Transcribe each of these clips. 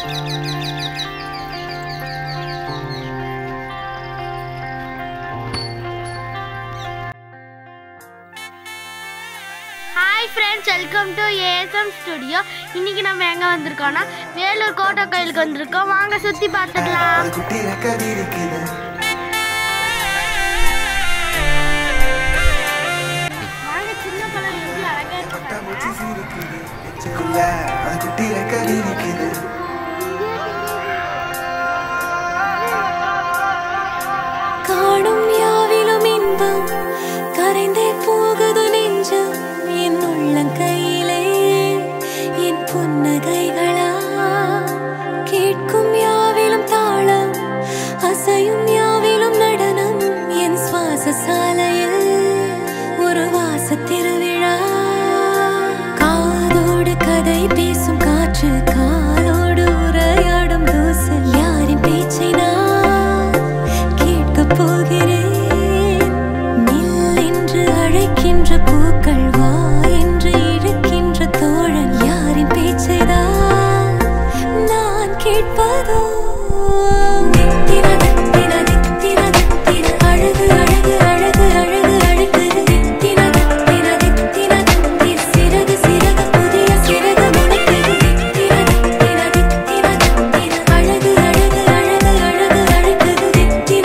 Hi friends, welcome to ASM Studio. இன்னைக்கு நம்ம எங்க வந்திருக்கோம்னா வேலூர் கோட்டை கோயிலுக்கு வந்திருக்கோம். வாங்க சுத்தி பார்த்துக்கலாம். வாங்க சின்ன பழம் எப்படி அழகா இருக்கு. காணும் யாவிலும் இன்பம் கரைந்தே போகுது நெஞ்சம் என் உள்ளங்கையிலே என் புன்னகைகளா கேட்கும் யாவிலும் தாளம் அசையும் யாவிலும் நடனம் என் சுவாச சாலையில் ஒரு வாச திருவிழா காதோடு கதை பேசும் காற்று காலோடு உரையாடும் தூசு யாரின் பேச்சை நான் கேட்கப் போகிறேன் நில் என்று அழைக்கின்ற பூக்கள் வா என்று இழுக்கின்ற தோழன் யாரின் பேச்சைதான் நான் கேட்பதோ அழகு அழகு அழகு அழகு அழகு சிறகு சிறகு புதிய சிறகு முளைக்குது அழகு அழகு அழகு அழகு அழகுது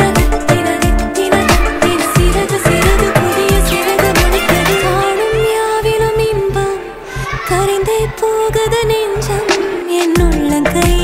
சிறகு சிறகு புதிய சிறகு முளைக்குது காணும் யாவிலும் இன்பம் கரைந்தே போகுது நெஞ்சம் என் உள்ளங்கை